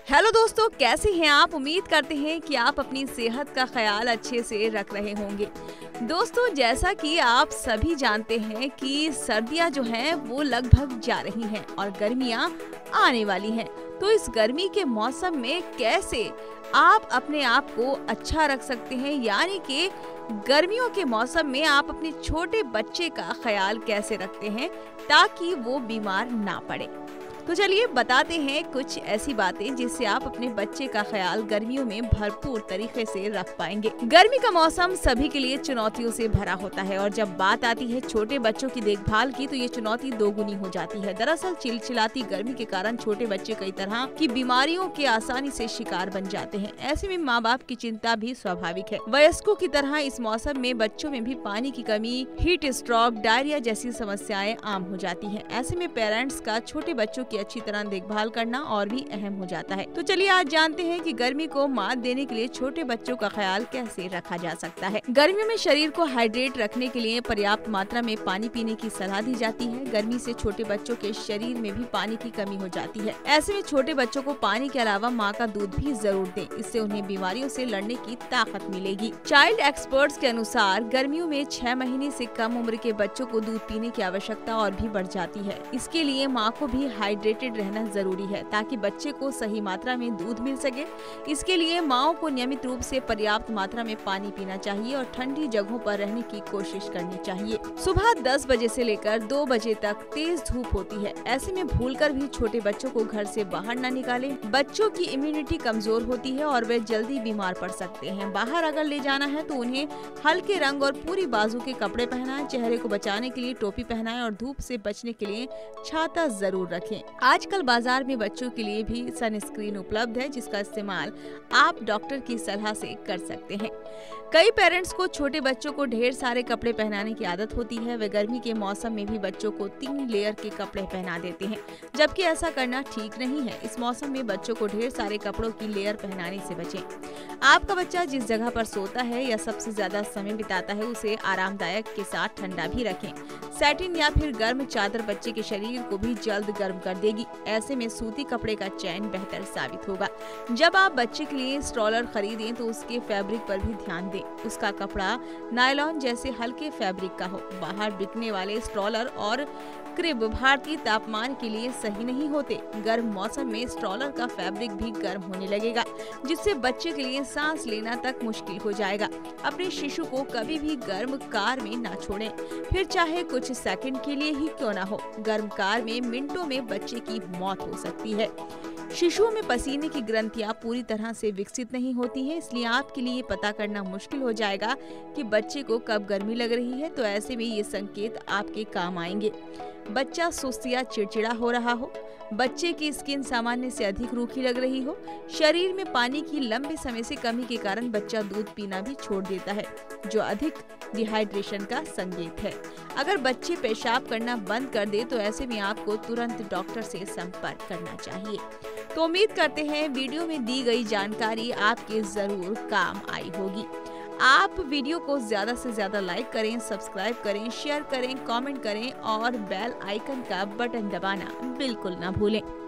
Hello दोस्तों, कैसे हैं आप। उम्मीद करते हैं कि आप अपनी सेहत का ख्याल अच्छे से रख रहे होंगे। दोस्तों, जैसा कि आप सभी जानते हैं कि सर्दियां जो हैं वो लगभग जा रही हैं और गर्मियां आने वाली हैं। तो इस गर्मी के मौसम में कैसे आप अपने आप को अच्छा रख सकते हैं, यानी कि गर्मियों के मौसम में आप अपने छोटे बच्चे का ख्याल कैसे रखते हैं ताकि वो बीमार ना पड़े। तो चलिए बताते हैं कुछ ऐसी बातें जिससे आप अपने बच्चे का ख्याल गर्मियों में भरपूर तरीके से रख पाएंगे। गर्मी का मौसम सभी के लिए चुनौतियों से भरा होता है और जब बात आती है छोटे बच्चों की देखभाल की तो ये चुनौती दोगुनी हो जाती है। दरअसल चिलचिलाती गर्मी के कारण छोटे बच्चे कई तरह की बीमारियों के आसानी से शिकार बन जाते हैं। ऐसे में माँ बाप की चिंता भी स्वाभाविक है। वयस्कों की तरह इस मौसम में बच्चों में भी पानी की कमी, हीट स्ट्रोक, डायरिया जैसी समस्याएं आम हो जाती है। ऐसे में पेरेंट्स का छोटे बच्चों की अच्छी तरह देखभाल करना और भी अहम हो जाता है। तो चलिए आज जानते हैं कि गर्मी को मात देने के लिए छोटे बच्चों का ख्याल कैसे रखा जा सकता है। गर्मियों में शरीर को हाइड्रेट रखने के लिए पर्याप्त मात्रा में पानी पीने की सलाह दी जाती है। गर्मी से छोटे बच्चों के शरीर में भी पानी की कमी हो जाती है। ऐसे में छोटे बच्चों को पानी के अलावा माँ का दूध भी जरूर दें। इससे उन्हें बीमारियों से लड़ने की ताकत मिलेगी। चाइल्ड एक्सपर्ट्स के अनुसार गर्मियों में 6 महीने से कम उम्र के बच्चों को दूध पीने की आवश्यकता और भी बढ़ जाती है। इसके लिए माँ को भी हाइड्रेटेड रहना जरूरी है ताकि बच्चे को सही मात्रा में दूध मिल सके। इसके लिए माँओं को नियमित रूप से पर्याप्त मात्रा में पानी पीना चाहिए और ठंडी जगहों पर रहने की कोशिश करनी चाहिए। सुबह 10 बजे से लेकर 2 बजे तक तेज धूप होती है। ऐसे में भूलकर भी छोटे बच्चों को घर से बाहर न निकालें। बच्चों की इम्यूनिटी कमजोर होती है और वे जल्दी बीमार पड़ सकते हैं। बाहर अगर ले जाना है तो उन्हें हल्के रंग और पूरी बाजू के कपड़े पहनाएं। चेहरे को बचाने के लिए टोपी पहनाएं और धूप से बचने के लिए छाता जरूर रखें। आजकल बाजार में बच्चों के लिए भी सनस्क्रीन उपलब्ध है जिसका इस्तेमाल आप डॉक्टर की सलाह से कर सकते हैं। कई पेरेंट्स को छोटे बच्चों को ढेर सारे कपड़े पहनाने की आदत होती है। वे गर्मी के मौसम में भी बच्चों को 3 लेयर के कपड़े पहना देते हैं, जबकि ऐसा करना ठीक नहीं है। इस मौसम में बच्चों को ढेर सारे कपड़ों की लेयर पहनाने से बचें। आपका बच्चा जिस जगह पर सोता है या सबसे ज्यादा समय बिताता है उसे आरामदायक के साथ ठंडा भी रखें। सैटिन या फिर गर्म चादर बच्चे के शरीर को भी जल्द गर्म कर देगी। ऐसे में सूती कपड़े का चयन बेहतर साबित होगा। जब आप बच्चे के लिए स्ट्रॉलर खरीदें तो उसके फैब्रिक पर भी ध्यान दें। उसका कपड़ा नायलॉन जैसे हल्के फैब्रिक का हो। बाहर बिकने वाले स्ट्रॉलर और क्रिब भारतीय तापमान के लिए सही नहीं होते। गर्म मौसम में स्ट्रॉलर का फैब्रिक भी गर्म होने लगेगा, जिससे बच्चे के लिए सांस लेना तक मुश्किल हो जाएगा। अपने शिशु को कभी भी गर्म कार में ना छोड़ें, फिर चाहे कुछ सेकंड के लिए ही क्यों ना हो। गर्म कार में मिनटों में बच्चे की मौत हो सकती है। शिशुओं में पसीने की ग्रंथियां पूरी तरह से विकसित नहीं होती हैं, इसलिए आपके लिए पता करना मुश्किल हो जाएगा कि बच्चे को कब गर्मी लग रही है। तो ऐसे में ये संकेत आपके काम आएंगे। बच्चा सुस्त या चिड़चिड़ा हो रहा हो, बच्चे की स्किन सामान्य से अधिक रूखी लग रही हो, शरीर में पानी की लंबे समय से कमी के कारण बच्चा दूध पीना भी छोड़ देता है, जो अधिक डिहाइड्रेशन का संकेत है। अगर बच्चे पेशाब करना बंद कर दे तो ऐसे में आपको तुरंत डॉक्टर से संपर्क करना चाहिए। तो उम्मीद करते हैं वीडियो में दी गई जानकारी आपके जरूर काम आई होगी। आप वीडियो को ज्यादा से ज्यादा लाइक करें, सब्सक्राइब करें, शेयर करें, कमेंट करें और बेल आइकन का बटन दबाना बिल्कुल ना भूलें।